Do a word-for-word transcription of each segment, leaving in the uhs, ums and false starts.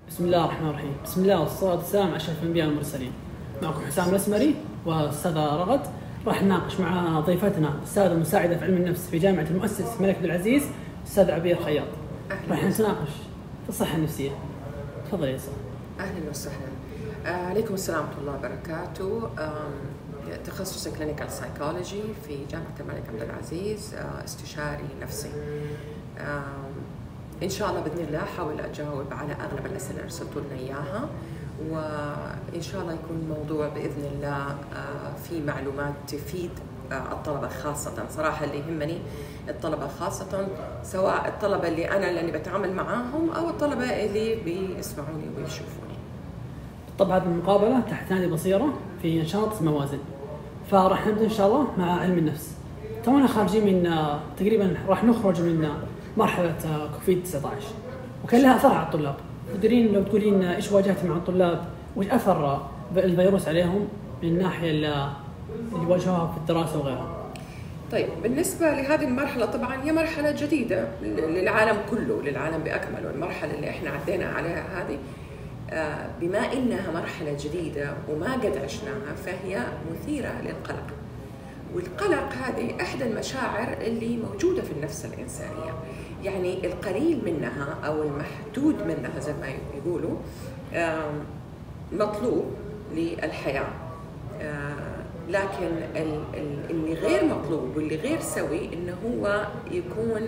بسم الله الرحمن الرحيم. بسم الله والصلاة والسلام على أشرف الأنبياء والمرسلين. معكم حسام الأسمري والأستاذة رغد. راح نناقش مع ضيفتنا الأستاذة المساعدة في علم النفس في جامعة المؤسس الملك عبد العزيز الأستاذة عبير خياط. راح نتناقش في الصحة النفسية. تفضلي يا أستاذ. أهلا وسهلا. عليكم السلام ورحمة الله وبركاته. تخصصي كلينيكال سايكولوجي في جامعة الملك عبد العزيز، استشاري نفسي. إن شاء الله بإذن الله أحاول أجاوب على أغلب الأسئلة اللي أرسلتوا لنا إياها، وإن شاء الله يكون الموضوع بإذن الله في معلومات تفيد الطلبة خاصة. صراحة اللي يهمني الطلبة خاصة، سواء الطلبة اللي أنا اللي بتعامل معاهم أو الطلبة اللي بيسمعوني ويشوفوني. طبعا المقابلة تحت نادي بصيرة في نشاط موازن، فراح نبدأ إن شاء الله مع علم النفس. تونا خارجين من تقريبا راح نخرج من مرحلة كوفيد تسعة عشر، وكان لها أثر على الطلاب. تدرين لو تقولين إيش واجهتي مع الطلاب وإيش أثر الفيروس عليهم من الناحية اللي واجهوها في الدراسة وغيرها؟ طيب، بالنسبة لهذه المرحلة طبعا هي مرحلة جديدة للعالم كله، للعالم بأكمله. المرحلة اللي احنا عدينا عليها هذه بما إنها مرحلة جديدة وما قد عشناها، فهي مثيرة للقلق. والقلق هذه إحدى المشاعر اللي موجودة في النفس الإنسانية، يعني القليل منها أو المحدود منها زي ما يقولوا مطلوب للحياة، لكن اللي غير مطلوب واللي غير سوي إنه هو يكون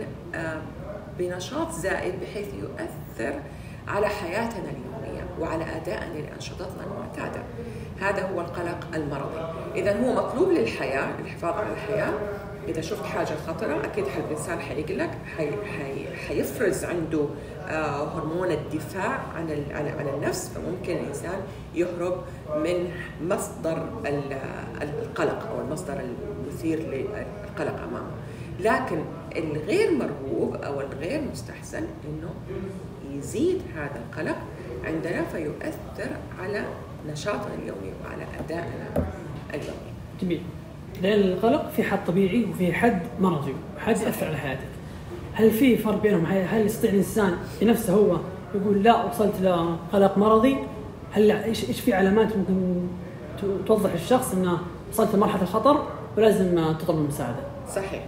بنشاط زائد بحيث يؤثر على حياتنا اليومية وعلى أدائنا لأنشطتنا المعتادة. هذا هو القلق المرضي. إذا هو مطلوب للحياة، الحفاظ على الحياة. إذا شفت حاجة خطرة أكيد الإنسان حيقلق، حي حي حيفرز عنده آه هرمون الدفاع عن عن النفس، فممكن الإنسان يهرب من مصدر القلق أو المصدر المثير للقلق أمامه. لكن الغير مرغوب أو الغير مستحسن إنه يزيد هذا القلق عندنا فيؤثر على نشاطنا اليومي وعلى أدائنا اليومي. جميل. لأن القلق في حد طبيعي وفي حد مرضي وحد يأثر على حياتك. هل في فرق بينهم؟ هل يستطيع الإنسان بنفسه هو يقول لا وصلت لقلق مرضي؟ هل إيش إيش في علامات ممكن توضح الشخص إنه وصلت لمرحلة الخطر ولازم تطلب المساعدة؟ صحيح.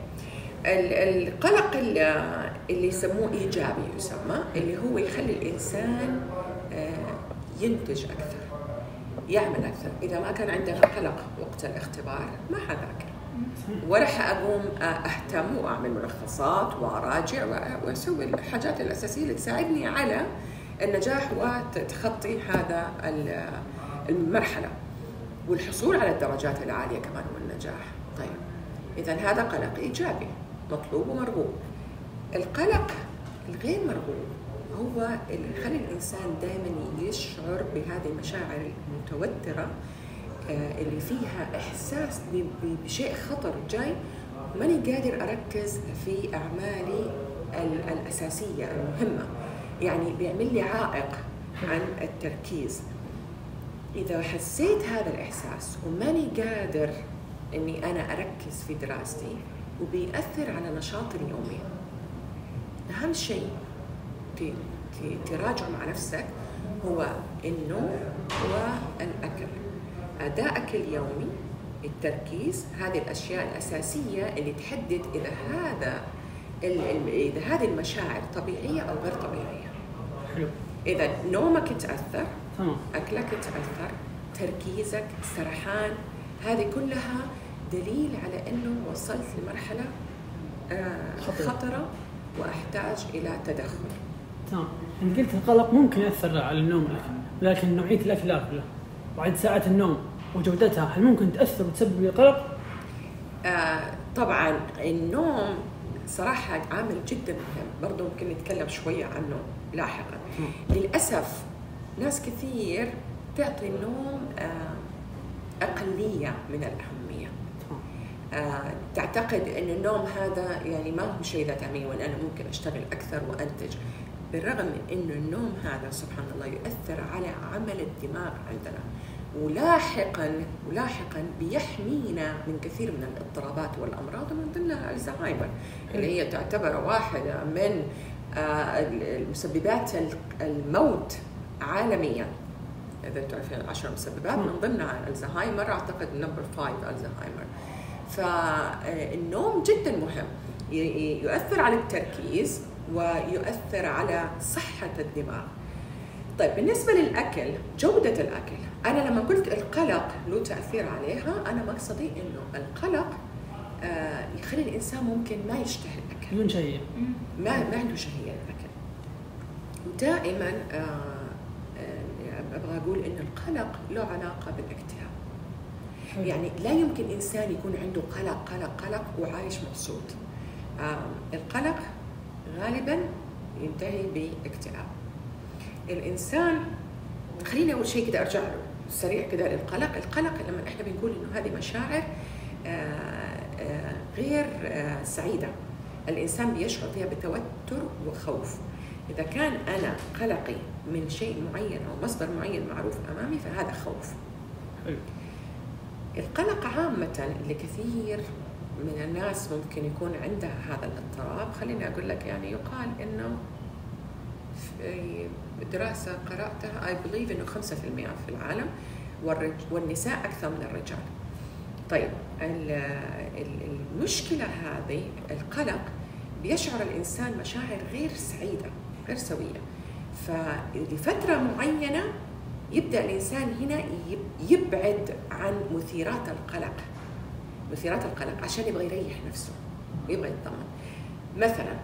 القلق اللي يسموه إيجابي يسمى، اللي هو يخلي الإنسان ينتج أكثر، يعمل أكثر. إذا ما كان عندنا قلق وقت الاختبار ما حذاكر، ولا حأقوم أهتم وأعمل ملخصات وأراجع وأسوي الحاجات الأساسية اللي تساعدني على النجاح وتخطي هذا المرحلة والحصول على الدرجات العالية كمان والنجاح. طيب، إذا هذا قلق إيجابي مطلوب ومرغوب. القلق الغير مرغوب هو اللي يخلي الإنسان دائما يشعر بهذه المشاعر المتوترة اللي فيها إحساس بشيء خطر جاي، ماني قادر أركز في أعمالي الأساسية المهمة، يعني بيعمل لي عائق عن التركيز. إذا حسيت هذا الإحساس وماني قادر إني أنا أركز في دراستي وبيأثر على نشاطي اليومي، أهم شيء تراجع مع نفسك هو النوم والأكل، أدائك اليومي، التركيز. هذه الأشياء الأساسية اللي تحدد إذا هذا إذا هذه المشاعر طبيعية أو غير طبيعية. حلو. إذا نومك يتأثر، أكلك يتأثر، تركيزك، سرحان، هذه كلها دليل على أنه وصلت لمرحلة خطرة وأحتاج إلى تدخل. تمام. أنت قلت القلق ممكن يأثر على النوم والأكل، لكن نوعية الأكل لا كله وعدد ساعات النوم وجودتها هل ممكن تأثر وتسبب القلق؟ آه طبعا النوم صراحة عامل جدا مهم، برضو ممكن نتكلم شوية عنه لاحقا. م. للأسف ناس كثير تعطي النوم آه أقلية من الأهمية. آه تعتقد أن النوم هذا يعني ما هو شيء ذات أهمية وأن أنا ممكن أشتغل أكثر وأنتج، بالرغم من أن النوم هذا سبحان الله يؤثر على عمل الدماغ عندنا، ولاحقا ولاحقا بيحمينا من كثير من الاضطرابات والأمراض، ومن ضمنها الزهايمر اللي هي تعتبر واحدة من المسببات الموت عالميا. اذا تعرفين العشر مسببات من ضمنها الزهايمر، اعتقد نمبر فايف الزهايمر. فالنوم جدا مهم، يؤثر على التركيز ويؤثر على صحة الدماغ. طيب بالنسبة للأكل، جودة الأكل، أنا لما قلت القلق له تأثير عليها، أنا مقصدي إنه القلق آه يخلي الإنسان ممكن ما يشتهي الأكل، بدون شهية، ما ما عنده شهية للأكل. ودائما آه آه أبغى أقول إن القلق له علاقة بالاكتئاب. يعني لا يمكن إنسان يكون عنده قلق قلق قلق وعايش مبسوط. آه القلق غالبا ينتهي باكتئاب. الإنسان، خليني أول شيء كده أرجع له سريع كده للقلق. القلق لما إحنا بنقول إنه هذه مشاعر آه آه غير آه سعيدة، الإنسان بيشعر فيها بتوتر وخوف. إذا كان أنا قلقي من شيء معين أو مصدر معين معروف أمامي فهذا خوف. القلق عامة لكثير من الناس ممكن يكون عندها هذا الاضطراب. خليني أقول لك، يعني يقال إنه في دراسة قرأتها I believe إنه خمسة في المئة في العالم والنساء أكثر من الرجال. طيب المشكلة هذه، القلق بيشعر الإنسان مشاعر غير سعيدة غير سوية، فلفترة معينة يبدأ الإنسان هنا يبعد عن مثيرات القلق مثيرات القلق عشان يبغى يريح نفسه ويبغى يطمن. مثلا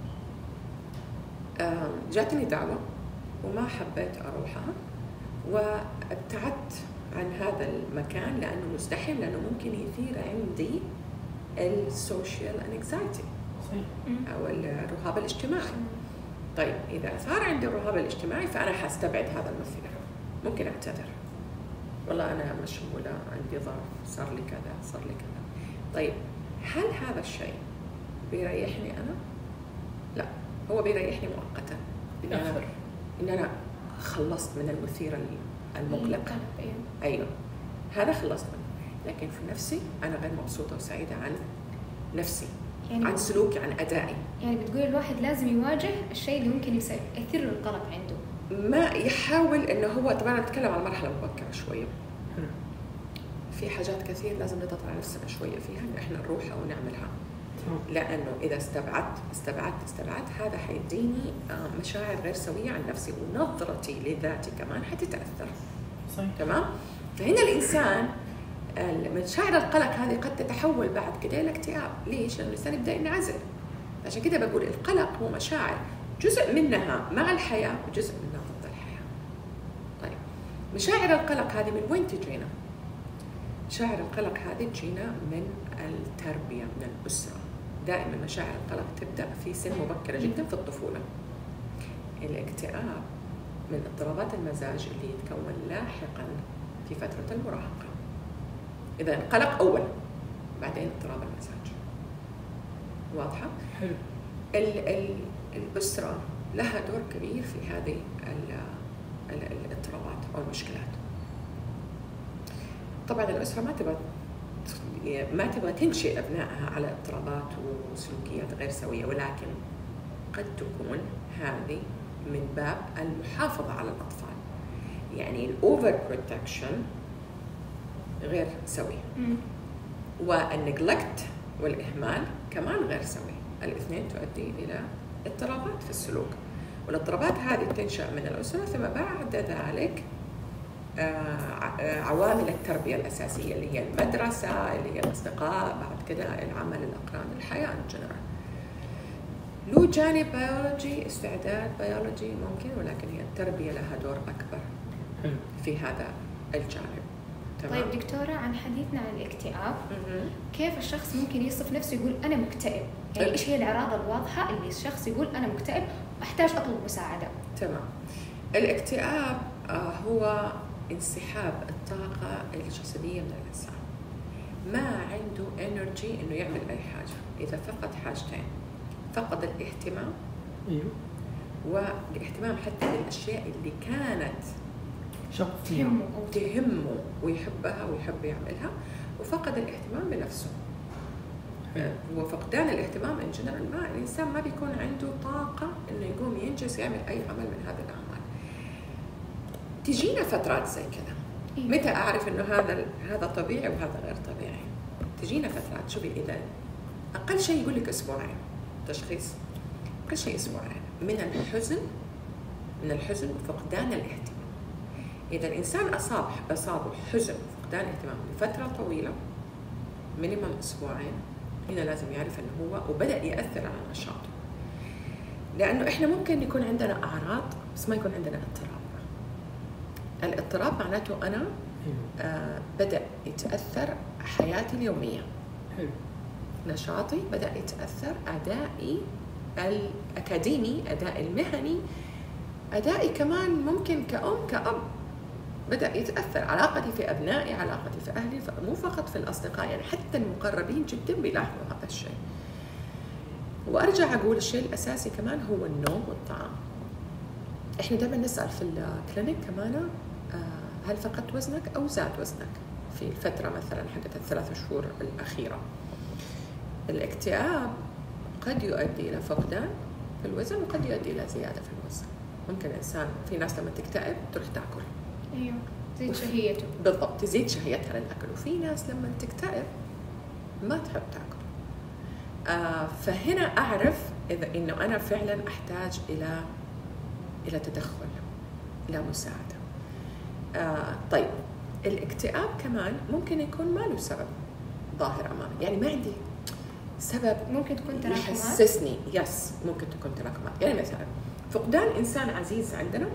جاتني دعوة وما حبيت أروحها وابتعدت عن هذا المكان لأنه مزدحم، لأنه ممكن يثير عندي السوشيال انكزايتي أو الرهاب الاجتماعي. طيب إذا أثار عندي الرهاب الاجتماعي فأنا حستبعد هذا المثير، ممكن أعتذر، والله أنا مشغولة، عندي ظرف، صار لي كذا صار لي كذا. طيب هل هذا الشيء بيريحني أنا؟ لا، هو بيريحني مؤقتا، إن أنا, إن أنا خلصت من المثير المقلق. أيوه هذا خلصت منه، لكن في نفسي أنا غير مبسوطة وسعيدة عن نفسي، يعني عن سلوكي، عن أدائي. يعني بتقول الواحد لازم يواجه الشيء اللي ممكن يصير يثير له القلق عنده، ما يحاول إنه هو. طبعا نتكلم عن مرحلة مبكرة شوية، في حاجات كثير لازم نضغط على نفسنا شوية فيها إن إحنا نروحها ونعملها، لأنه إذا استبعدت استبعدت استبعدت هذا حيديني مشاعر غير سوية عن نفسي، ونظرتي لذاتي كمان حتتأثر. صحيح. تمام؟ فهنا الإنسان مشاعر القلق هذه قد تتحول بعد كده إلى اكتئاب. ليش؟ لأن الإنسان يبدأ ينعزل. عشان كده بقول القلق هو مشاعر، جزء منها مع الحياة وجزء منها ضد الحياة. طيب مشاعر القلق هذه من وين تجينا؟ مشاعر القلق هذه تجينا من التربية، من الأسرة. دائما مشاعر القلق تبدأ في سن مبكرة جدا في الطفولة. الاكتئاب من اضطرابات المزاج اللي يتكون لاحقا في فترة المراهقة. إذا القلق أول، بعدين اضطراب المزاج. واضحة؟ حلو. ال ال الأسرة لها دور كبير في هذه الاضطرابات أو المشكلات. طبعا الأسرة ما تبغى ما تبغى تنشئ أبنائها على اضطرابات وسلوكيات غير سوية، ولكن قد تكون هذه من باب المحافظة على الأطفال. يعني الأوفر بروتكشن غير سوي، والنجلكت والإهمال كمان غير سوي. الاثنين تؤدي إلى اضطرابات في السلوك، والاضطرابات هذه تنشأ من الأسرة، ثم بعد ذلك عوامل التربية الأساسية اللي هي المدرسة، اللي هي الأصدقاء، بعد كده العمل، الأقران، الحياة الجنرال. له جانب بيولوجي، استعداد بيولوجي ممكن، ولكن هي التربية لها دور أكبر في هذا الجانب. تمام؟ طيب دكتورة، عن حديثنا عن الاكتئاب، كيف الشخص ممكن يصف نفسه يقول أنا مكتئب؟ يعني إيش هي الأعراض الواضحة اللي الشخص يقول أنا مكتئب وأحتاج أطلب مساعدة؟ تمام. الاكتئاب هو انسحاب الطاقة الجسدية من الإنسان، ما عنده انرجي إنه يعمل أي حاجة. إذا فقد حاجتين، فقد الاهتمام، والاهتمام حتى بالأشياء اللي كانت تهمه تهمه ويحبها ويحب يعملها، وفقد الاهتمام بنفسه. وفقدان الاهتمام إن جنرال، ما الإنسان ما بيكون عنده طاقة إنه يقوم ينجز يعمل أي عمل من هذه الأعمال. تجينا فترات زي كذا. متى أعرف إنه هذا هذا طبيعي وهذا غير طبيعي؟ تجينا فترات. شوفي إذا أقل شيء يقول لك أسبوعين تشخيص، أقل شيء أسبوعين من الحزن، من الحزن وفقدان الاهتمام. إذا الإنسان أصاب أصابه حزن وفقدان اهتمام لفترة طويلة مينيمم أسبوعين، هنا لازم يعرف إنه هو وبدأ يأثر على نشاطه. لأنه إحنا ممكن يكون عندنا أعراض بس ما يكون عندنا اضطراب. الاضطراب معناته أنا آه بدأ يتأثر حياتي اليومية، نشاطي بدأ يتأثر، أدائي الأكاديمي، أدائي المهني، أدائي كمان ممكن كأم كأب بدأ يتأثر، علاقتي في أبنائي، علاقتي في أهلي، مو فقط في الأصدقاء، يعني حتى المقربين جدا بيلاحظوا هذا الشيء. وأرجع أقول الشيء الأساسي كمان هو النوم والطعام. إحنا دائما نسأل في الكلينيك كمان هل فقدت وزنك أو زاد وزنك في الفترة مثلا حقت الثلاث شهور الأخيرة. الاكتئاب قد يؤدي إلى فقدان في الوزن وقد يؤدي إلى زيادة في الوزن. ممكن إنسان، في ناس لما تكتئب تروح تأكل، أيوه تزيد شهيته، بالضبط تزيد شهيتها للأكل. وفي ناس لما تكتئب ما تحب تأكل. آه فهنا أعرف إذا إنه أنا فعلا أحتاج إلى إلى تدخل، إلى مساعدة. آه طيب الاكتئاب كمان ممكن يكون ما له سبب ظاهر أمامي، يعني ما عندي سبب ممكن تكون تراكمات، يحسسني يس ممكن تكون تراكمات. يعني مثلا فقدان إنسان عزيز عندنا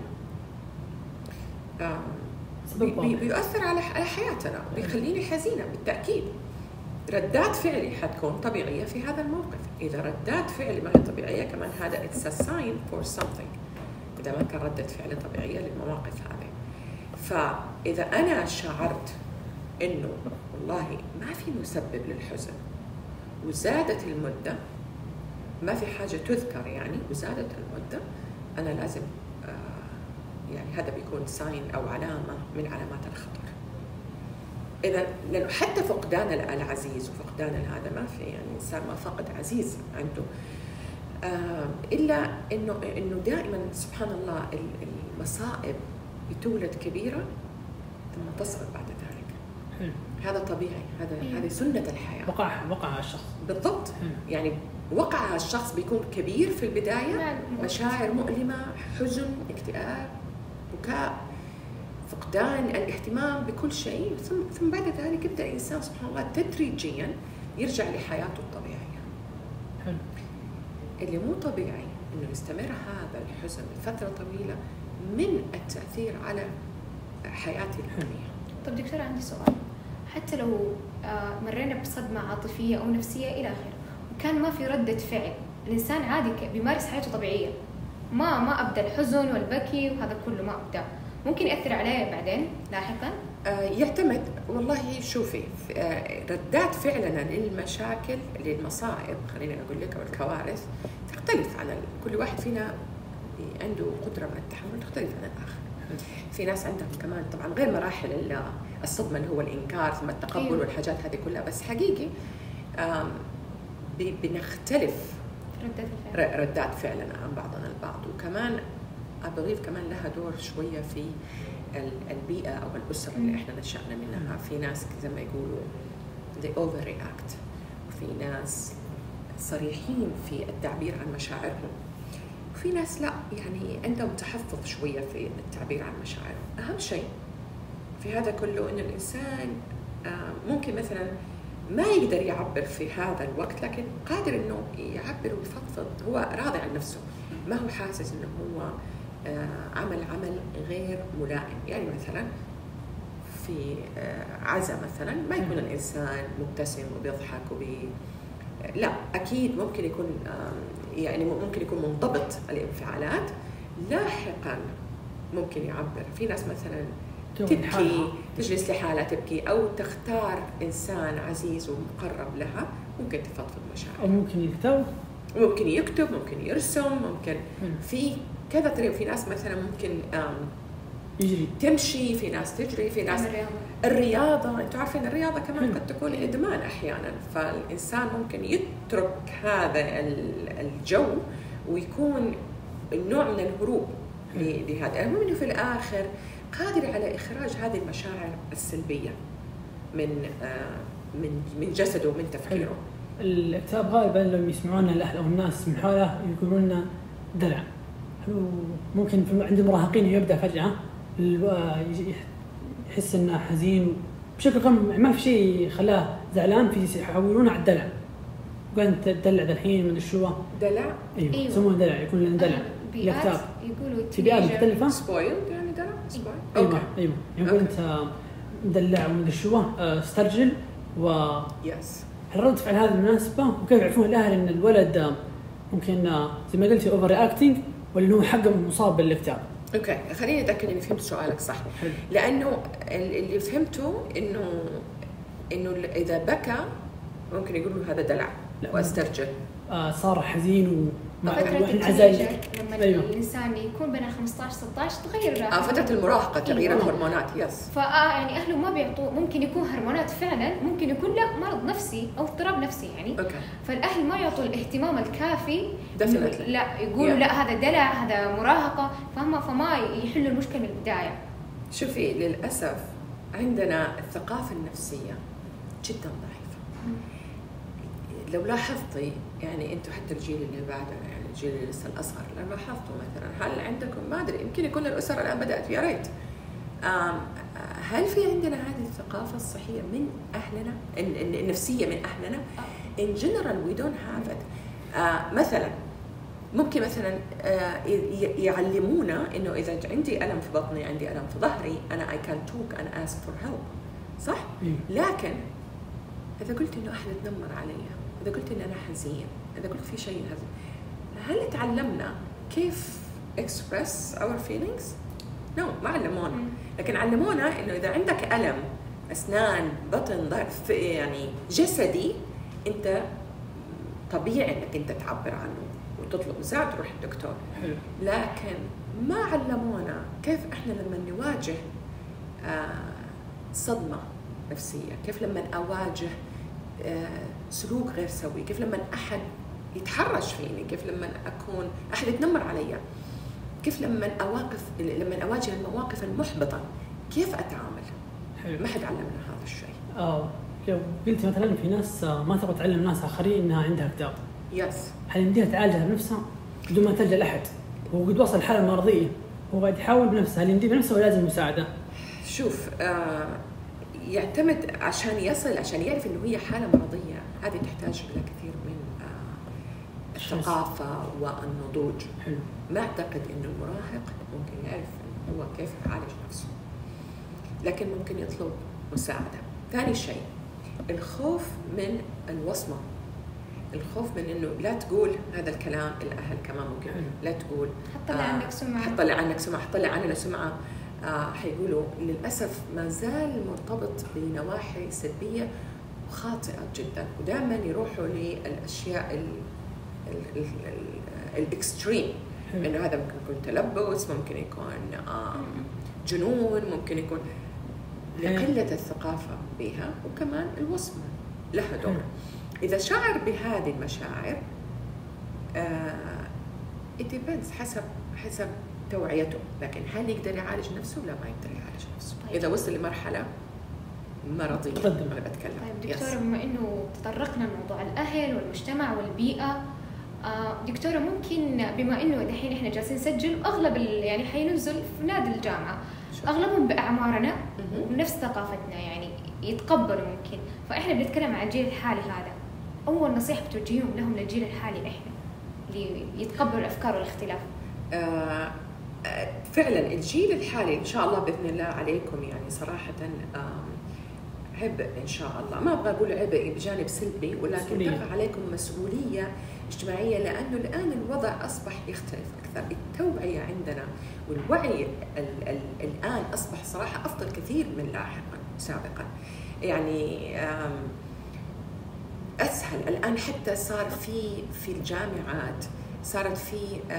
آه بي بي بيؤثر على على حياتنا، بيخليني حزينة بالتأكيد. ردات فعلي حتكون طبيعية في هذا الموقف. إذا ردات فعلي ما هي طبيعية كمان هذا it's a sign for something. إذا ما كان ردة فعل طبيعية للمواقف هذه، فإذا أنا شعرت إنه والله ما في مسبب للحزن وزادت المدة، ما في حاجة تذكر يعني وزادت المدة، أنا لازم آه يعني هذا بيكون ساين أو علامة من علامات الخطر. إذا لأنه حتى فقدان العزيز وفقدان هذا ما في، يعني إنسان ما فقد عزيز عنده آه إلا إنه إنه دائما سبحان الله المصائب بتولد كبيرة ثم تصغر بعد ذلك. حلو. هذا طبيعي، هذا هذه سنة الحياة. وقع وقع على الشخص بالضبط. حلو. يعني وقع على الشخص بيكون كبير في البداية، مشاعر مؤلمة، حزن، اكتئاب، بكاء، فقدان الاهتمام بكل شيء، ثم ثم بعد ذلك يبدأ الإنسان سبحان الله تدريجيا يرجع لحياته الطبيعية. حلو. اللي مو طبيعي إنه يستمر هذا الحزن لفترة طويلة من التأثير على حياتي اليومية. طب دكتورة عندي سؤال، حتى لو مرينا بصدمة عاطفية أو نفسية إلى آخره وكان ما في ردة فعل، الإنسان عادي بيمارس حياته طبيعية، ما ما أبدأ الحزن والبكي وهذا كله ما أبدأ، ممكن يأثر عليه بعدين لاحقا؟ آه يعتمد والله. شوفي آه ردات فعلنا للمشاكل للمصائب خلينا أقول لك أو الكوارث تختلف عن كل واحد فينا، عنده قدرة على التحمل تختلف عن الآخر. في ناس عندهم كمان طبعا غير مراحل الصدمة اللي هو الإنكار ثم التقبل أيوه. والحاجات هذه كلها، بس حقيقي بنختلف ردات الفعل. ردات فعلنا عن بعضنا البعض. وكمان أبغيف كمان لها دور شوية في البيئة أو الأسرة اللي إحنا نشأنا منها. في ناس زي ما يقولوا they overreact، وفي ناس صريحين في التعبير عن مشاعرهم، وفي ناس لا يعني عندهم تحفظ شوية في التعبير عن مشاعرهم. أهم شيء في هذا كله إنه الإنسان ممكن مثلا ما يقدر يعبر في هذا الوقت، لكن قادر إنه يعبر ويفضفض، هو راضي عن نفسه، ما هو حاسس إنه هو عمل عمل غير ملائم. يعني مثلا في عزا مثلا ما يكون الإنسان مبتسم وبيضحك وبي لا، أكيد ممكن يكون يعني ممكن يكون منضبط الانفعالات، لاحقا ممكن يعبر. في ناس مثلا تبكي، تجلس لحالها تبكي، أو تختار إنسان عزيز ومقرب لها ممكن تفضفض مشاعرها، أو ممكن يكتب ممكن يكتب ممكن يرسم، ممكن في كذا طريقة. في ناس مثلا ممكن يجري تمشي، في ناس تجري، في ناس الرياضة. انتوا عارفين الرياضة كمان قد تكون إدمان أحيانا، فالإنسان ممكن يترك هذا الجو ويكون النوع من الهروب لهذا. المهم إنه في الآخر قادر على إخراج هذه المشاعر السلبية من من من جسده ومن تفكيره. الاكتئاب غالبا لما يسمعون الأهل أو الناس من حوله يقولون لنا دلع. ممكن عند المراهقين يبدأ فجأة يحس إنه حزين بشكل عام، ما في شيء خلاه زعلان، في يحولونه على الدلع. قلت تدلع الحين من الشو دلع. ايوه يسمونه دلع، يكون لنا دلع. الاكتئاب يقولوا في بيئات مختلفة سبويلد يعني دلع سبويلد. ايوه ايوه يقول انت مدلع ومن الشو استرجل و يس. الرد فعل هذه المناسبة، وكيف يعرفون الأهل إن الولد ممكن زي ما قلتي أوفر رياكتنج ولا إنه حقا مصاب بالاكتئاب. أوكي خليني أتأكد إني فهمت سؤالك صح. حلو. لأنه اللي فهمته إنه إنه إذا بكى ممكن يقولوا هذا دلع واسترجل. آه صار حزين ومع العزايز. لما أيوه. الإنسان يكون بين خمسة عشر ستة عشر تغير آه فترة المراهقة تغيير أيوه. الهرمونات يس. فآه يعني أهله ما بيعطوا، ممكن يكون هرمونات فعلا، ممكن يكون لا مرض نفسي أو اضطراب نفسي يعني. أوكي. فالأهل ما يعطوا الاهتمام الكافي. Definitely. لا يقولوا yeah. لا هذا دلع هذا مراهقة، فهم فما يحلوا المشكلة من البداية. شوفي للأسف عندنا الثقافة النفسية جدا ضعيفة. لو لاحظتي يعني انتم حتى الجيل اللي بعده يعني الجيل اللي لسه الاصغر، لو لاحظتوا مثلا هل عندكم ما ادري يمكن يكون الاسر الان بدات يا ريت هل في عندنا هذه الثقافه الصحيه من اهلنا النفسيه من اهلنا؟ in general we don't have it. آه مثلا ممكن مثلا آه يعلمونا انه اذا عندي الم في بطني عندي الم في ظهري انا I can talk and ask for help صح؟ لكن اذا قلت انه احد تنمر علي، إذا قلت إن أنا حزين، إذا قلت في شيء هذا، هل تعلمنا كيف express our feelings؟ no ما علمونا، لكن علمونا إنه إذا عندك ألم أسنان بطن ضعف يعني جسدي أنت طبيعي إنك أنت تعبر عنه وتطلب مساعدة تروح الدكتور. لكن ما علمونا كيف إحنا لما نواجه آه صدمة نفسية، كيف لما أواجه آه سلوك غير سوي، كيف لما أحد يتحرش فيني، كيف لما أكون أحد يتنمر علي، كيف لما أواقف لما أواجه المواقف المحبطة كيف أتعامل. حلو. ما حد علمنا هذا الشيء. آه لو قلت مثلا في ناس ما تبغى تعلم ناس آخرين إنها عندها اكتئاب. يس. هل يمديها تعالجها بنفسها بدون ما تلجأ لأحد؟ هو قد وصل الحالة المرضية هو قاعد يحاول بنفسه، هل يمديه بنفسه ولا لازم مساعدة؟ شوف آه يعتمد عشان يصل عشان يعرف إنه هي حالة مرضية، هذه تحتاج إلى كثير من آه الثقافة والنضوج. حلو. ما أعتقد إنه المراهق ممكن يعرف إنه هو كيف يعالج نفسه، لكن ممكن يطلب مساعدة. ثاني شيء الخوف من الوصمة، الخوف من إنه لا تقول هذا الكلام، الأهل كمان ممكن حلو. لا تقول حطلع آه عنك سمعة حطلع عنك سمعة حطلع عننا سمعة آه حيقولوا للأسف ما زال مرتبط بنواحي سلبية وخاطئة جدا، ودائما يروحوا للأشياء الإكستريم، إنه هذا ممكن يكون تلبس، ممكن يكون آه جنون، ممكن يكون لقلة الثقافة بها، وكمان الوصمة لها دور. إذا شعر بهذه المشاعر آه it depends حسب حسب توعيته، لكن هل يقدر يعالج نفسه؟ لا ما يقدر يعالج نفسه. طيب. إذا وصل لمرحلة مرضية أنا بتكلم. طيب دكتورة بما إنه تطرقنا لموضوع الأهل والمجتمع والبيئة، آه دكتورة ممكن بما إنه دحين إحنا جالسين نسجل أغلب يعني حينزل في نادي الجامعة، أغلبهم بأعمارنا ونفس ثقافتنا يعني يتقبلوا ممكن، فإحنا بنتكلم عن الجيل الحالي هذا، أول نصيحة بتوجههم لهم للجيل الحالي إحنا اللي يتقبلوا الأفكار والاختلاف؟ آه فعلا الجيل الحالي إن شاء الله بإذن الله عليكم يعني صراحة عبء إن شاء الله، ما أبغى أقول عبء بجانب سلبي، ولكن تقع عليكم مسؤولية اجتماعية، لأنه الآن الوضع أصبح يختلف أكثر، التوعية عندنا والوعي ال ال الآن أصبح صراحة أفضل كثير من لاحقا سابقا، يعني أسهل الآن، حتى صار في في الجامعات صارت في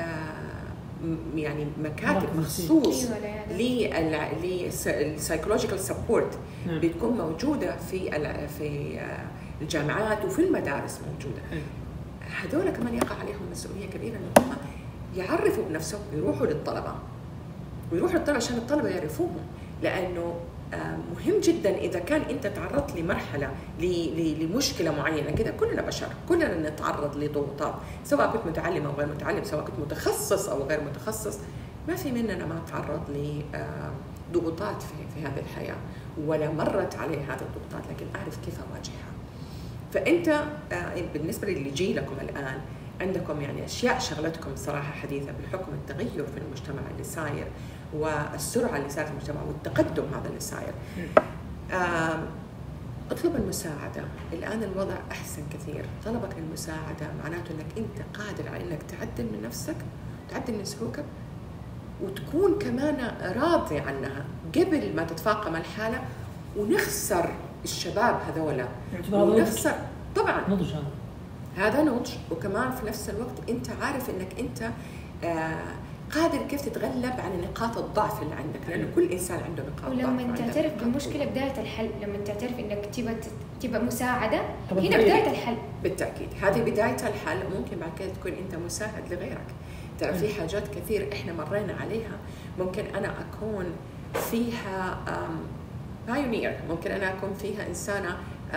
يعني مكاتب مخصوص للسايكولوجيكال سبورت بتكون موجودة في في الجامعات وفي المدارس موجودة. هذول كمان يقع عليهم مسؤولية كبيرة إنهم يعرفوا بنفسهم، يروحوا للطلبة ويروحوا للطلبة عشان الطلبة يعرفوهم، لأنه مهم جدا إذا كان أنت تعرضت لمرحلة لمشكلة معينة كده. كلنا بشر، كلنا نتعرض لضغوطات، سواء كنت متعلم أو غير متعلم، سواء كنت متخصص أو غير متخصص، ما في مننا ما تعرض لضغوطات في, في هذه الحياة ولا مرت عليه هذه الضغوطات، لكن أعرف كيف أواجهها. فأنت بالنسبة للي جي لكم الآن عندكم يعني أشياء شغلتكم صراحة حديثة بحكم التغير في المجتمع اللي صاير والسرعة اللي صارت في المجتمع والتقدم هذا اللي صاير. اطلب المساعدة. الآن الوضع أحسن كثير. طلبك للمساعدة معناته أنك أنت قادر على أنك تعدل من نفسك، تعدل من سلوكك، وتكون كمان راضي عنها قبل ما تتفاقم الحالة ونخسر الشباب هذولا ونخسر. طبعا نضج هذا هذا نضج، وكمان في نفس الوقت أنت عارف أنك أنت آه قادر كيف تتغلب على نقاط الضعف اللي عندك، لأنه كل إنسان عنده نقاط ضعف. ولما تعترف بالمشكلة بداية الحل، لما تعترف إنك تبى تبى مساعدة، هنا بداية الحل. بالتأكيد هذه بداية الحل. ممكن بعد كده تكون أنت مساعد لغيرك. ترى في حاجات كثير إحنا مرينا عليها ممكن أنا أكون فيها بايونير، ممكن أنا أكون فيها إنسانة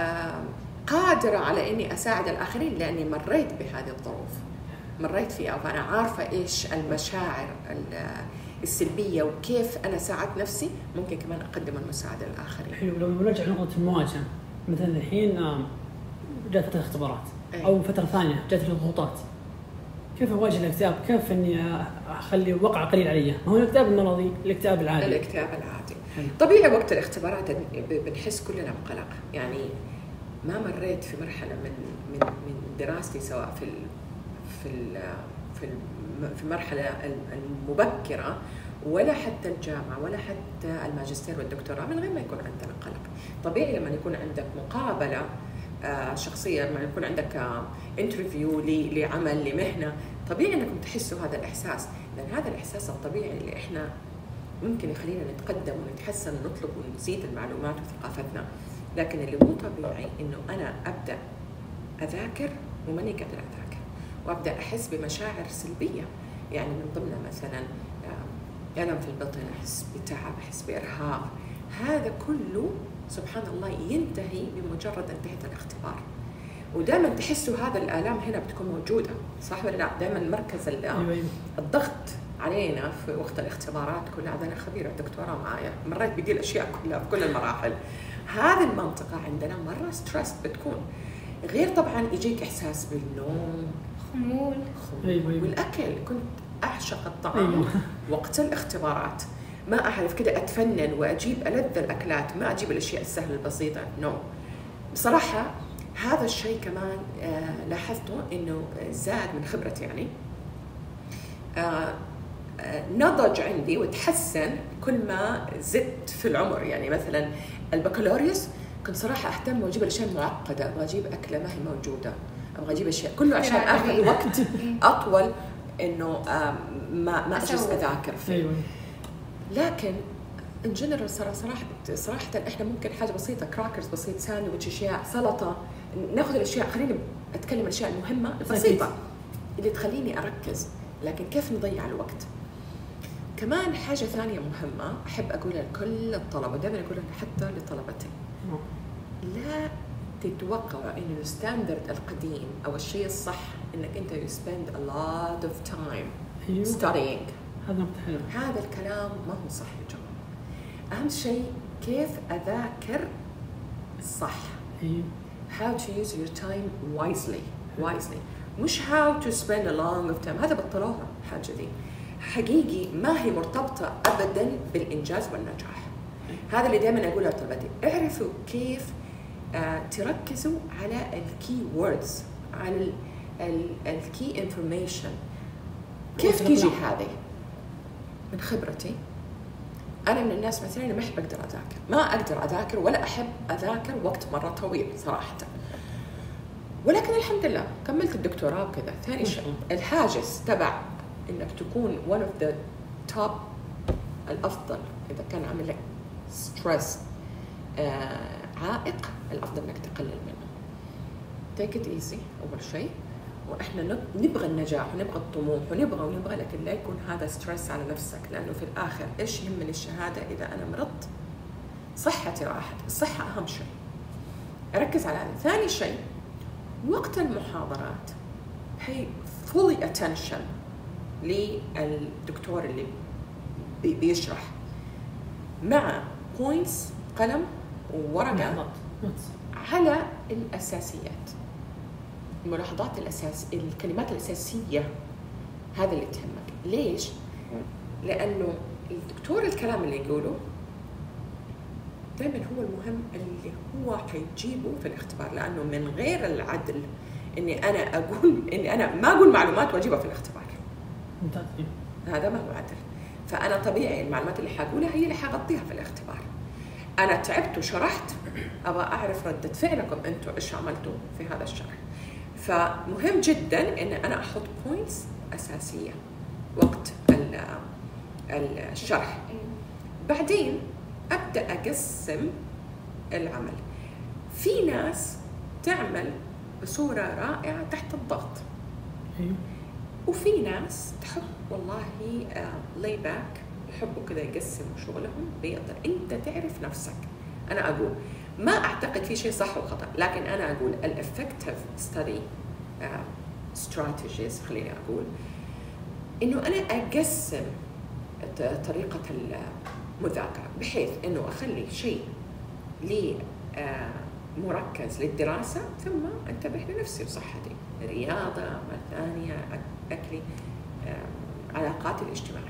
قادرة على إني أساعد الآخرين لأني مريت بهذه الظروف، مريت فيها، فأنا عارفة إيش المشاعر السلبية وكيف أنا ساعدت نفسي. ممكن كمان أقدم المساعدة للآخرين. حلو. لو نرجع نقطة المواجهة، مثلا الحين جات فترة اختبارات أو فترة ثانية جات الضغوطات، كيف أواجه الاكتئاب؟ كيف إني أخلي وقع قليل علي؟ ما هو الاكتئاب المرضي، الاكتئاب العادي. الاكتئاب العادي طبيعي. وقت الاختبارات بنحس كلنا بقلق. يعني ما مريت في مرحلة من من من دراستي سواء في ال في ال في في المرحلة المبكرة ولا حتى الجامعة ولا حتى الماجستير والدكتوراه من غير ما يكون عندنا قلق. طبيعي لما يكون عندك مقابلة شخصية، لما يكون عندك انترفيو لعمل لمهنة، طبيعي انكم تحسوا هذا الإحساس، لأن هذا الإحساس الطبيعي اللي احنا ممكن يخلينا نتقدم ونتحسن ونطلب ونزيد المعلومات وثقافتنا. لكن اللي مو طبيعي إنه أنا أبدأ أذاكر وماني قادرة أذاكر، وأبدأ أحس بمشاعر سلبية. يعني من ضمنها مثلا ألم في البطن، أحس بتعب، أحس بإرهاق. هذا كله سبحان الله ينتهي بمجرد انتهت الاختبار. ودائما تحسوا هذا الآلام هنا بتكون موجودة، صح ولا لا؟ دائما مركز الضغط علينا في وقت الاختبارات كلها. أنا خبيرة دكتوراه معايا، مريت بدي الأشياء كلها في كل المراحل. هذه المنطقة عندنا مرة ستريس بتكون، غير طبعا يجيك إحساس بالنوم، خمول، خمول والأكل. كنت أعشق الطعام وقت الاختبارات، ما أعرف كده أتفنن وأجيب ألذ الأكلات، ما أجيب الأشياء السهلة البسيطة. نو no. بصراحة هذا الشيء كمان آه لاحظته إنه زاد من خبرتي. يعني آه آه نضج عندي وتحسن كل ما زدت في العمر. يعني مثلا البكالوريوس كنت صراحة أهتم وأجيب الأشياء المعقدة، وأجيب أكلة ما هي موجودة، أبغى أجيب أشياء كله عشان آخذ وقت أطول إنه ما ما أجلس أذاكر فيه. لكن إن جنرال صراحة صراحة إحنا ممكن حاجة بسيطة، كراكرز بسيط، ساندويتش، أشياء، سلطة، نأخذ الأشياء. خليني أتكلم الأشياء المهمة البسيطة اللي تخليني أركز. لكن كيف نضيع الوقت؟ كمان حاجة ثانية مهمة أحب أقولها لكل الطلبة، دائما أقولها حتى لطلبتي، لا تتوقع إنه الستاندرد القديم أو الشيء الصح إنك أنت you spend a lot of time studying. هذا نقطة حلوة. هذا الكلام ما هو صح يا جماعة. أهم شيء كيف أذاكر صح. how to use your time wisely wisely مش how to spend a long of time. هذا بطلوها حاجة دي حقيقي ما هي مرتبطة أبداً بالإنجاز والنجاح. هذا اللي دائما أقوله لطلبتي، اعرفوا كيف آه تركزوا على الكي ووردز، على الكي انفورميشن. كيف تيجي هذه؟ من خبرتي أنا من الناس مثلاً ما أحب أقدر أذاكر، ما أقدر أذاكر ولا أحب أذاكر وقت مرة طويل صراحة، ولكن الحمد لله كملت الدكتوراه وكذا. ثاني شيء الحاجز تبع إنك تكون one of the top الأفضل إذا كان عامل لك stress آه عائق، الأفضل إنك تقلل منه. take it easy أول شيء، واحنا نبغى النجاح ونبغى الطموح ونبغى ونبغى، لكن لا يكون هذا ستريس على نفسك، لانه في الاخر ايش يهمني الشهاده اذا انا مرضت؟ صحتي راحت، الصحه اهم شيء. اركز على هذا. ثاني شيء، وقت المحاضرات pay fully attention للدكتور اللي بيشرح، مع بوينتس قلم وورقه على الاساسيات، الملاحظات الاساس، الكلمات الاساسيه، هذا اللي تهمك. ليش؟ لانه الدكتور الكلام اللي يقوله دائما هو المهم اللي هو حيجيبه في الاختبار، لانه من غير العدل اني انا اقول اني انا ما اقول معلومات واجيبها في الاختبار، ممتاز، هذا ما هو عدل. فانا طبيعي المعلومات اللي حقولها هي اللي حغطيها في الاختبار. انا تعبت وشرحت، ابغى اعرف رده فعلكم انتم ايش عملتوا في هذا الشرح. فمهم جدا ان انا احط بوينتس اساسيه وقت الشرح. بعدين ابدا اقسم العمل. في ناس تعمل بصوره رائعه تحت الضغط، وفي ناس تحب والله لاي باك، يحبوا كذا يقسموا شغلهم بيقدر. انت تعرف نفسك. انا اقول ما اعتقد في شيء صح وخطا، لكن انا اقول الافكتيف ستدي استراتيجيز، خليني اقول انه انا اقسم طريقه المذاكره بحيث انه اخلي شيء لي مركز للدراسه، ثم انتبه لنفسي وصحتي، رياضه، ثانيه اكلي، علاقاتي الاجتماعيه.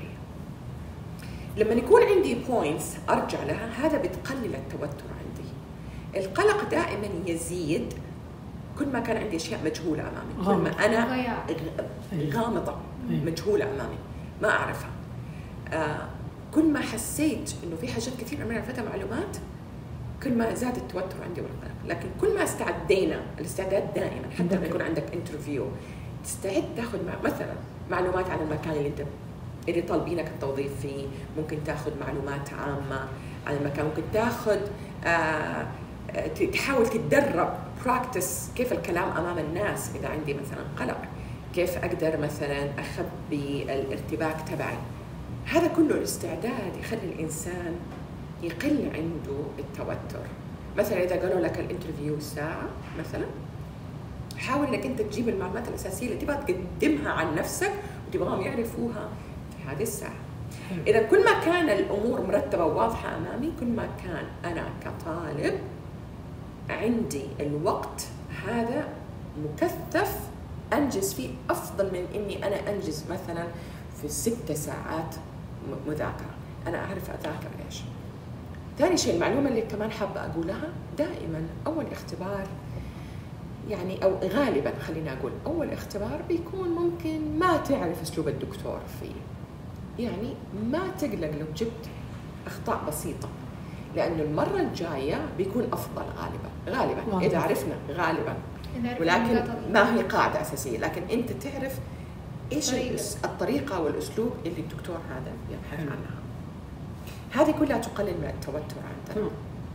لما يكون عندي بوينتس ارجع لها، هذا بتقلل التوتر عندي. القلق دائما يزيد كل ما كان عندي اشياء مجهوله امامي، كل ما انا غامضه مجهوله امامي ما اعرفها. آه كل ما حسيت انه في حاجات كثير انا عرفتها معلومات، كل ما زاد التوتر عندي والقلق. لكن كل ما استعدينا، الاستعداد دائما، حتى لما يكون عندك انترفيو تستعد تاخذ مثلا معلومات عن المكان اللي انت اللي طالبينك التوظيف فيه، ممكن تاخذ معلومات عامه عن المكان، ممكن تاخذ آه تحاول تتدرب براكتس كيف الكلام امام الناس اذا عندي مثلا قلق، كيف اقدر مثلا اخبي الارتباك تبعي. هذا كله الاستعداد يخلي الانسان يقل عنده التوتر. مثلا اذا قالوا لك الانترفيو ساعه مثلا، حاول انك انت تجيب المعلومات الاساسيه اللي تبغى تقدمها عن نفسك وتبغاهم يعرفوها في هذه الساعه. اذا كل ما كان الامور مرتبه وواضحه امامي، كل ما كان انا كطالب عندي الوقت هذا مكثف انجز فيه افضل من اني انا انجز مثلا في ست ساعات مذاكره. انا اعرف اذاكر ايش. ثاني شيء، المعلومه اللي كمان حابه اقولها، دائما اول اختبار يعني او غالبا خلينا اقول اول اختبار بيكون ممكن ما تعرف اسلوب الدكتور فيه، يعني ما تقلق لو جبت اخطاء بسيطه، لانه المره الجايه بيكون افضل غالبا غالبا اذا عرفنا غالبا، ولكن ما هي قاعده اساسيه، لكن انت تعرف ايش الطريقه والاسلوب اللي الدكتور هذا يبحث عنها. هذه كلها تقلل من التوتر عندنا.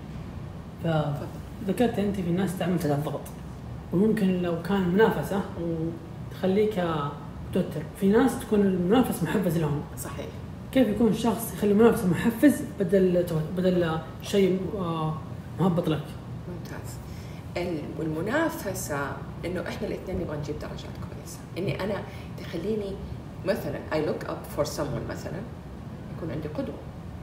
فذكرت انت في الناس تعمل تحت الضغط، وممكن لو كان منافسه وتخليك توتر، في ناس تكون المنافس محفز لهم. صحيح. كيف يكون الشخص يخلي المنافس محفز بدل بدل شيء مهبط لك؟ ممتاز. المنافسه انه احنا الاثنين نبغى نجيب درجات كويسه، اني انا تخليني مثلا I look up for someone، مثلا يكون عندي قدوه.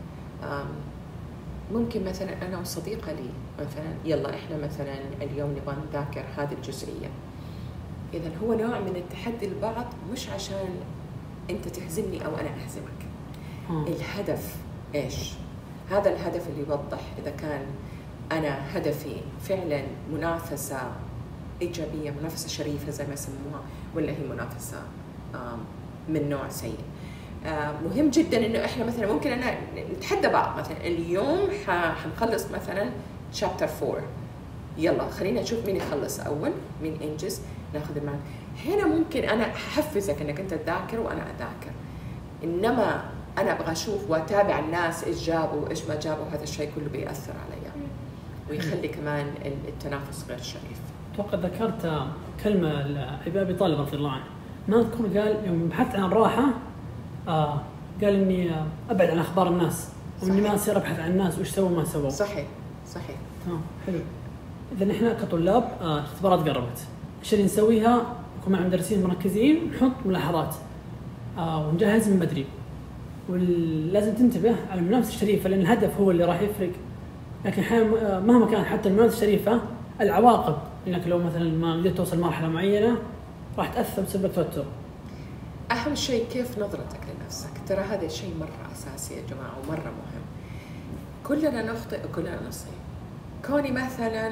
ممكن مثلا انا وصديقه لي مثلا يلا احنا مثلا اليوم نبغى نذاكر هذه الجزئيه، اذا هو نوع من التحدي لبعض، مش عشان انت تهزمني او انا اهزمك. م. الهدف ايش؟ هذا الهدف اللي يوضح اذا كان انا هدفي فعلا منافسه ايجابيه، منافسه شريفه زي ما يسموها، ولا هي منافسه من نوع سيء. مهم جدا انه احنا مثلا ممكن انا نتحدى بعض، مثلا اليوم حنخلص مثلا شابتر فور، يلا خلينا نشوف مين يخلص اول، مين انجز، ناخذ المعنى. هنا ممكن انا احفزك انك انت تذاكر وانا اذاكر، انما انا ابغى اشوف واتابع الناس ايش جابوا وايش ما جابوا، هذا الشيء كله بيأثر علي ويخلي كمان التنافس غير شريف. أتوقع ذكرت كلمة لأبي أبي طالب رضي الله عنه، ما أذكر قال يوم بحثت عن الراحة آه قال إني أبعد عن أخبار الناس وإني ما أصير أبحث عن الناس وإيش سووا ما سووا. صحيح صحيح. تمام حلو. إذا إحنا كطلاب آه اختبارات قربت، إيش اللي نسويها؟ نكون مع مدرسين مركزين، نحط ملاحظات آه ونجهز من بدري، ولازم تنتبه على المنافسة الشريفة لأن الهدف هو اللي راح يفرق. لكن مهما كان حتى المنافسة الشريفة العواقب إنك لو مثلا ما قدرت توصل مرحلة معينة راح تأثر بسبب توتر. أهم شيء كيف نظرتك لنفسك، ترى هذا الشيء مرة أساسي يا جماعة ومرة مهم. كلنا نخطئ وكلنا نصيب. كوني مثلا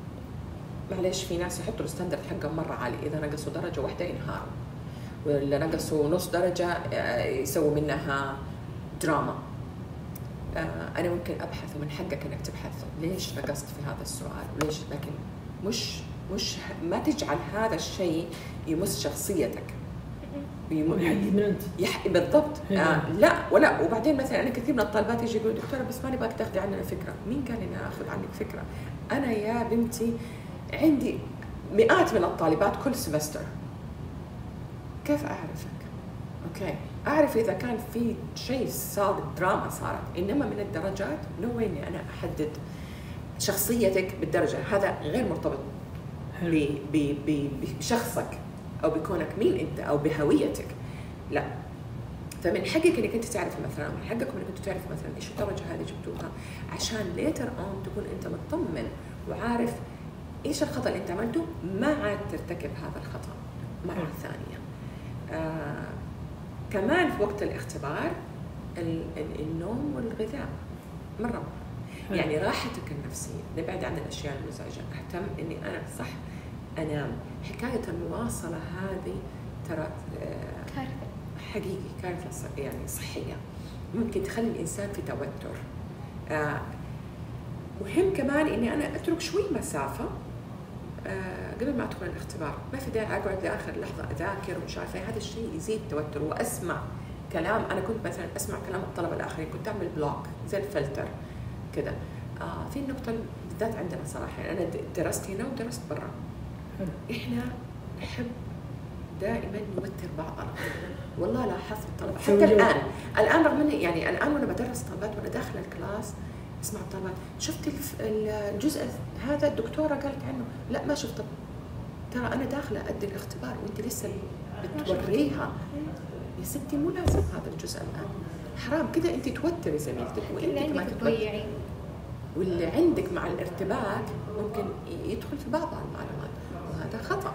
معلش في ناس يحطوا الستاندرد حقهم مرة عالي، إذا نقصوا درجة واحدة ينهاروا، ولا نقصوا نص درجة يسووا منها دراما. أنا ممكن أبحث ومن حقك إنك تبحث ليش نقصت في هذا السؤال وليش، لكن مش مش ما تجعل هذا الشيء يمس شخصيتك. يحدد من أنت. يح... بالضبط. آه لا ولا وبعدين مثلا أنا كثير من الطالبات يجي يقولوا دكتورة بس ما نبغاك تاخذي عننا فكرة. مين قال إني آخذ عنك فكرة؟ أنا يا بنتي عندي مئات من الطالبات كل سمستر. كيف أعرفك؟ أوكي أعرف إذا كان في شيء صار دراما صارت، إنما من الدرجات نو واي إني أنا أحدد شخصيتك بالدرجة. هذا غير مرتبط ب... ب... ب... بشخصك أو بكونك مين أنت أو بهويتك، لا. فمن حقك إنك أنت تعرف مثلا، من حقكم إنك أنت تعرف مثلا إيش الدرجة هذه جبتوها، عشان ليتر أون تكون أنت مطمن وعارف إيش الخطأ اللي أنت عملته، ما عاد ترتكب هذا الخطأ مرة ثانية. آه كمان في وقت الاختبار النوم والغذاء مرة مهم. يعني راحتك النفسية، نبعد عن الأشياء المزعجة، أهتم إني أنا صح أنام. حكاية المواصلة هذه ترى كارثة حقيقي، كارثة يعني صحية، ممكن تخلي الإنسان في توتر. آه مهم كمان إني أنا أترك شوي مسافة آه قبل ما أدخل الاختبار. ما في داعي أقعد لآخر لحظة أذاكر ومش عارفة، هذا الشيء يزيد توتر. وأسمع كلام، أنا كنت مثلا أسمع كلام الطلبة الآخرين، كنت أعمل بلوك زي الفلتر كده. آه في النقطة بالذات عندنا صراحة، أنا درست هنا ودرست برا، إحنا نحب دائما نوتر بعضنا. والله لاحظت الطلبة حتى الآن الآن رغم إني يعني الآن وأنا بدرس طلبات وأنا داخلة الكلاس اسمع الطلبات شفت الجزء هذا الدكتورة قالت عنه، لا ما شفته، ترى أنا داخلة أدي الاختبار وأنت لسه بتوريها. يا ستي مو لازم هذا الجزء الآن، حرام كذا أنت توتري زميلتك وأنت كمان تضيعي، واللي عندك مع الارتباك ممكن يدخل في بعض المعلومات وهذا خطأ.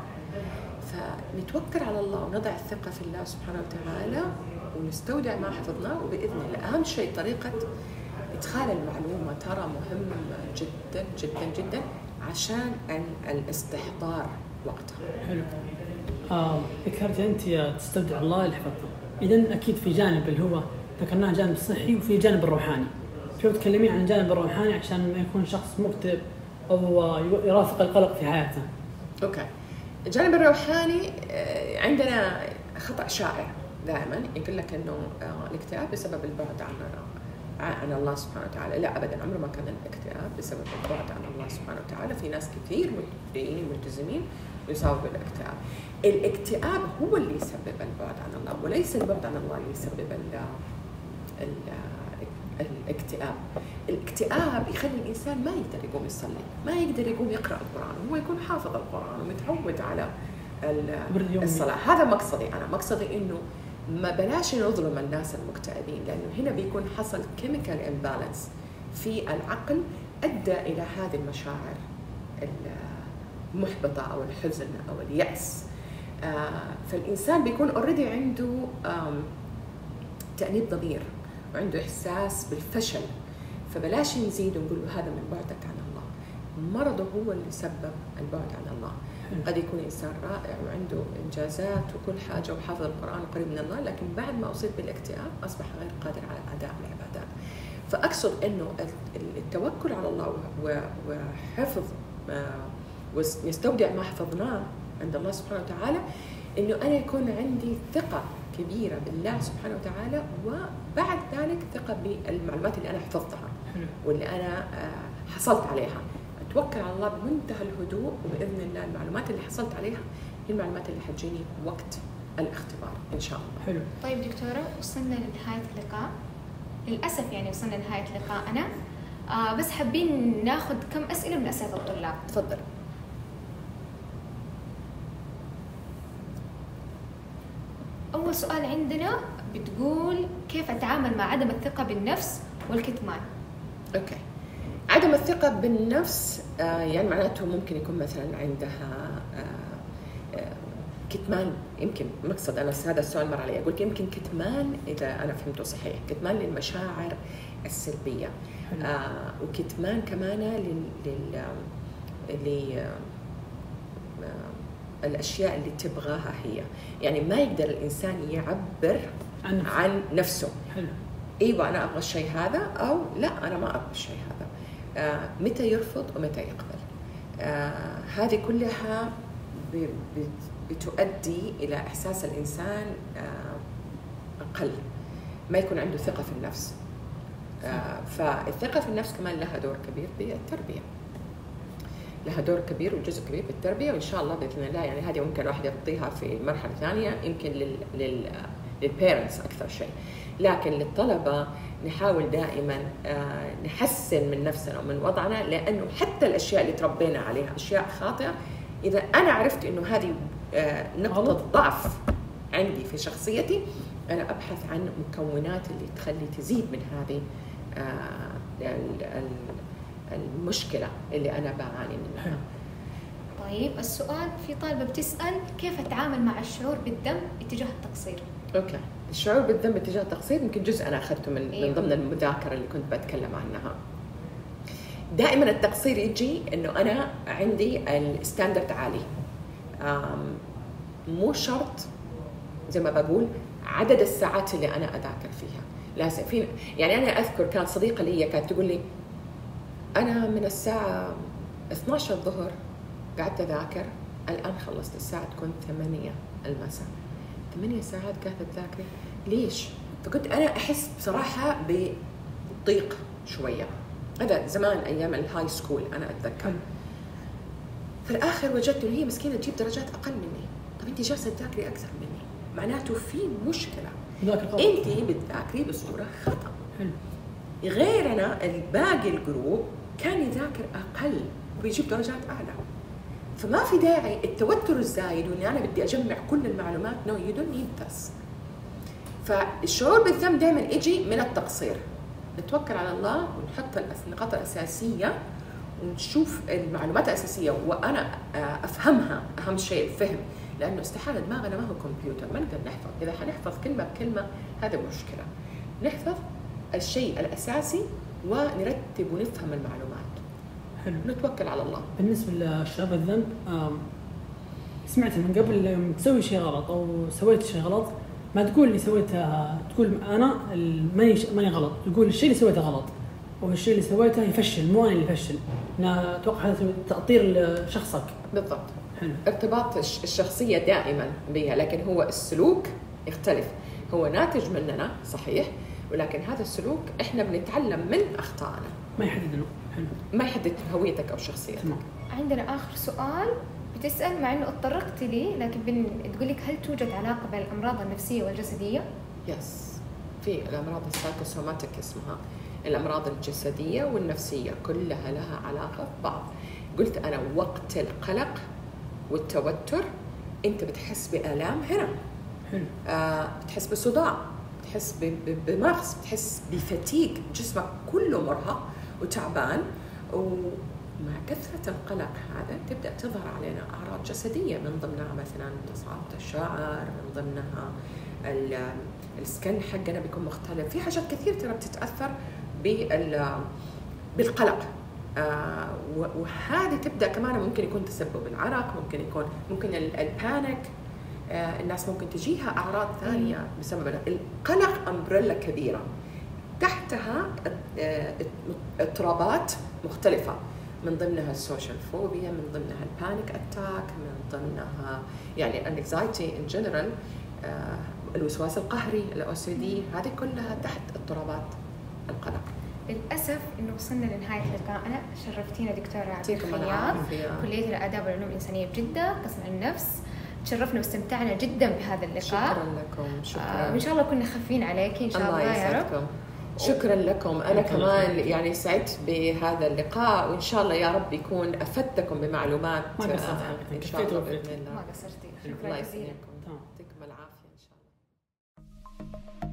فنتوكل على الله ونضع الثقة في الله سبحانه وتعالى ونستودع ما حفظناه، وبإذن الله أهم شيء طريقة إدخال المعلومة ترى مهم جدا جدا جدا عشان الاستحضار وقتها. حلو. آه ذكرت أنت تستودع الله اللي حفظته، إذن أكيد في جانب اللي هو ذكرناه جانب الصحي وفي الجانب الروحاني. شو تكلمين عن الجانب الروحاني عشان ما يكون شخص مكتئب أو يرافق القلق في حياته؟ أوكي. الجانب الروحاني عندنا خطأ شائع دائما يقول لك إنه الاكتئاب بسبب البعد عن عن الله سبحانه وتعالى. لا أبدا، عمره ما كان الاكتئاب بسبب البعد عن الله سبحانه وتعالى. في ناس كثير متدينين ملتزمين ويصابوا بالاكتئاب. الاكتئاب هو اللي يسبب البعد عن الله، وليس البعد عن الله اللي يسبب ال ال الاكتئاب. الاكتئاب يخلي الإنسان ما يقدر يقوم يصلي، ما يقدر يقوم يقرأ القرآن، هو يكون حافظ القرآن ومتعود على الصلاة. هذا مقصدي أنا، مقصدي إنه ما بلاش نظلم الناس المكتئبين، لأنه هنا بيكون حصل chemical imbalance في العقل أدى إلى هذه المشاعر المحبطة أو الحزن أو اليأس. فالإنسان بيكون already عنده تأنيب ضمير وعنده إحساس بالفشل، فبلاش نزيد ونقول له هذا من بعدك عن الله. مرضه هو اللي سبب البعد عن الله. قد يكون إنسان رائع وعنده إنجازات وكل حاجة وحافظ القرآن وقريب من الله، لكن بعد ما أصيب بالاكتئاب أصبح غير قادر على أداء العبادات. فأقصد إنه التوكل على الله وحفظ ويستودع ما حفظناه عند الله سبحانه وتعالى، إنه أنا يكون عندي ثقة كبيرة بالله سبحانه وتعالى، وبعد ذلك ثقة بالمعلومات اللي أنا حفظتها واللي أنا حصلت عليها. توكل على الله بمنتهى الهدوء، وباذن الله المعلومات اللي حصلت عليها هي المعلومات اللي حتجيني وقت الاختبار ان شاء الله. حلو. طيب دكتوره، وصلنا لنهايه اللقاء للاسف، يعني وصلنا لنهايه لقائنا. آه بس حابين ناخذ كم اسئله من اسئله الطلاب. تفضل. اول سؤال عندنا بتقول كيف اتعامل مع عدم الثقه بالنفس والكتمان؟ اوكي. عدم الثقه بالنفس آه يعني معناته ممكن يكون مثلا عندها آه آه كتمان، يمكن مقصد انا هذا السؤال مر علي، قلت يمكن كتمان اذا انا فهمته صحيح، كتمان للمشاعر السلبيه، آه وكتمان كمان لل لل ل الاشياء اللي تبغاها هي، يعني ما يقدر الانسان يعبر عن, عن نفسه. حلو. ايوه انا ابغى الشيء هذا، او لا انا ما ابغى الشيء هذا. آه متى يرفض ومتى يقبل. آه هذه كلها بتؤدي الى احساس الانسان آه اقل، ما يكون عنده ثقه في النفس. آه فالثقه في النفس كمان لها دور كبير بالتربيه، لها دور كبير وجزء كبير بالتربيه، وان شاء الله باذن الله يعني هذه ممكن الواحد يغطيها في مرحله ثانيه، يمكن لل لل للبيرنتس اكثر شيء، لكن للطلبه نحاول دائما آه نحسن من نفسنا ومن وضعنا، لانه حتى الاشياء اللي تربينا عليها اشياء خاطئه، اذا انا عرفت انه هذه آه نقطه ضعف عندي في شخصيتي، انا ابحث عن مكونات اللي تخلي تزيد من هذه آه المشكله اللي انا بعاني منها. طيب السؤال، في طالبه بتسال كيف اتعامل مع الشعور بالذنب اتجاه التقصير؟ اوكي. الشعور بالذنب اتجاه التقصير يمكن جزء انا اخذته من أيوه. من ضمن المذاكره اللي كنت بتكلم عنها. دائما التقصير يجي انه انا عندي الستاندرد عالي، مو شرط زي ما بقول عدد الساعات اللي انا اذاكر فيها، لازم في يعني انا اذكر كانت صديقه لي كانت تقول لي انا من الساعه اثنتي عشرة الظهر قعدت اذاكر، الان خلصت الساعه تكون ثمانية المساء، ثمانية ساعات قاعده تذاكري ليش؟ فكنت انا احس بصراحه بضيق شويه، هذا زمان ايام الهاي سكول انا اتذكر. في الاخر وجدت انه هي مسكينه تجيب درجات اقل مني، طب انت جالسه تذاكري اكثر مني، معناته في مشكله، انت بتذاكري بصوره خطا. حلو. غيرنا الباقي الجروب كان يذاكر اقل وبيجيب درجات اعلى، فما في داعي التوتر الزايد واني انا بدي اجمع كل المعلومات. نو يو دونت نيد ذس. فالشعور بالذنب دائما يجي من التقصير. نتوكل على الله ونحط النقاط الاساسيه ونشوف المعلومات الاساسيه وانا افهمها، اهم شيء الفهم، لانه استحاله دماغنا ما هو كمبيوتر، ما نقدر نحفظ. اذا حنحفظ كلمه بكلمه هذا مشكله. نحفظ الشيء الاساسي ونرتب ونفهم المعلومات. حلو. نتوكل على الله. بالنسبه لشعور الذنب، سمعت من قبل لما تسوي شيء غلط او سويت شيء غلط ما تقول اللي سويته، تقول انا ماني ماني غلط، تقول الشيء اللي سويته غلط والشيء اللي سويته يفشل، مو انا اللي يفشل. انا اتوقع هذا تأطير شخصك. بالضبط. حلو. ارتباط الشخصيه دائما بها، لكن هو السلوك يختلف، هو ناتج مننا صحيح، ولكن هذا السلوك احنا بنتعلم من اخطائنا، ما يحدد انه حلو، ما يحدد هويتك او شخصيتك. تمام. عندنا اخر سؤال بتسال، مع انه اتطرقت لي لكن بتقول لك هل توجد علاقه بين الامراض النفسيه والجسديه؟ يس، في الامراض السايكوسوماتيك اسمها، الامراض الجسديه والنفسيه كلها لها علاقه ببعض. قلت انا وقت القلق والتوتر انت بتحس بالام هنا، حلو. آه بتحس بصداع، بتحس بمغص، بتحس بفتيق، جسمك كله مرهق وتعبان، ومع كثرة القلق هذا تبدأ تظهر علينا أعراض جسدية، من ضمنها مثلا تصاعد الشعر، من ضمنها السكن حقنا بيكون مختلف، في حاجات كثير ترى بتتأثر بالقلق. آه وهذه تبدأ كمان ممكن يكون تسبب العرق، ممكن يكون ممكن البانيك، آه الناس ممكن تجيها أعراض ثانية بسبب القلق. أمبريلا كبيرة تحتها اضطرابات مختلفة، من ضمنها السوشيال فوبيا، من ضمنها البانيك اتاك، من ضمنها يعني الانكزايتي ان جنرال، الوسواس القهري، الاو سي دي، هذه كلها تحت اضطرابات القلق. للأسف إنه وصلنا لنهاية لقائنا. شرفتينا دكتورة عبد يعطيكم الخياط، العافية. كلية الآداب والعلوم الإنسانية بجدة، قسم النفس. تشرفنا واستمتعنا جدا بهذا اللقاء. شكرا لكم. شكرا. آه وإن شاء الله كنا خفين عليك إن شاء الله, الله يا رب. شكرا لكم. أنا كمان يعني سعدت بهذا اللقاء، وإن شاء الله يا رب يكون أفدتكم بمعلومات. ما قصرت إن شاء الله بإذن الله. ما قصرتي. الله يسلمكم. يعطيكم العافية إن شاء الله.